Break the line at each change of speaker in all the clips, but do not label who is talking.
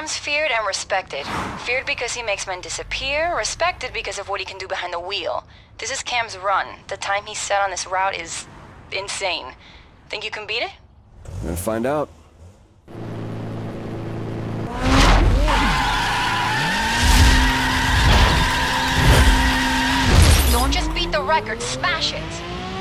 Cam's feared and respected. Feared because he makes men disappear, respected because of what he can do behind the wheel. This is Cam's run. The time he set on this route is insane. Think you can beat it?
We're gonna find out.
Don't just beat the record, smash it!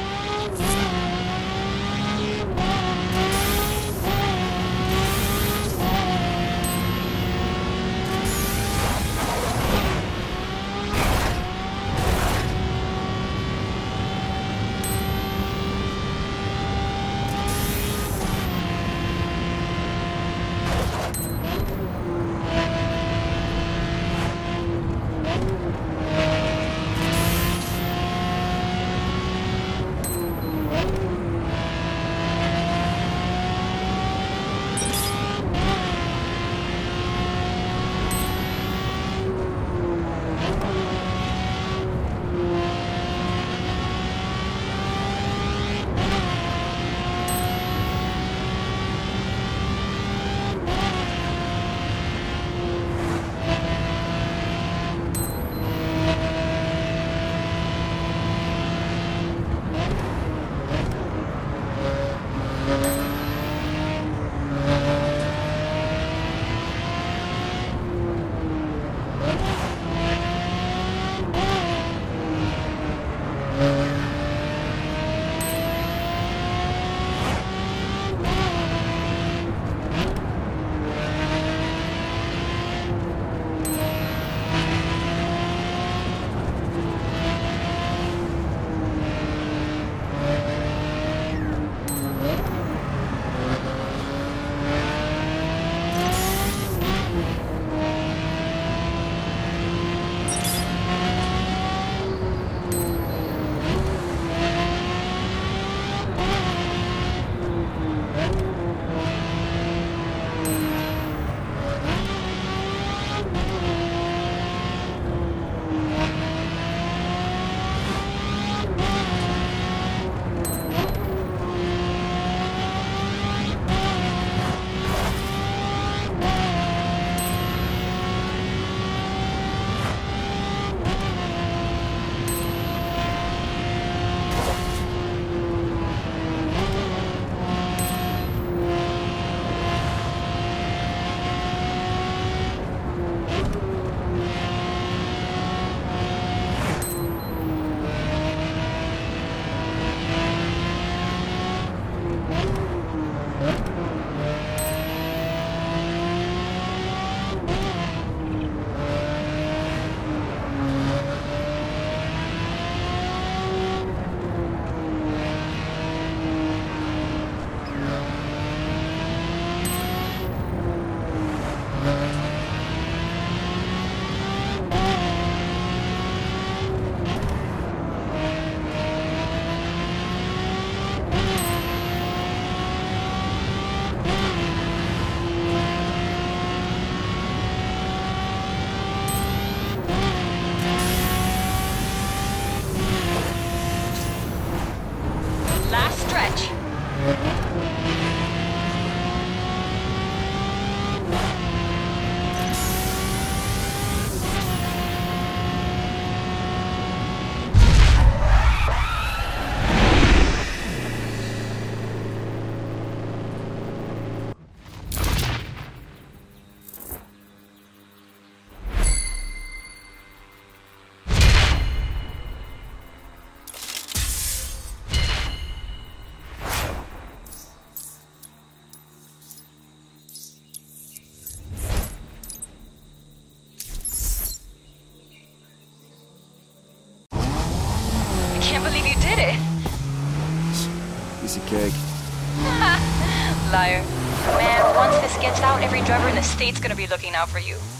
Piece of cake.
Liar. Man, once this gets out, every driver in the state's gonna be looking out for you.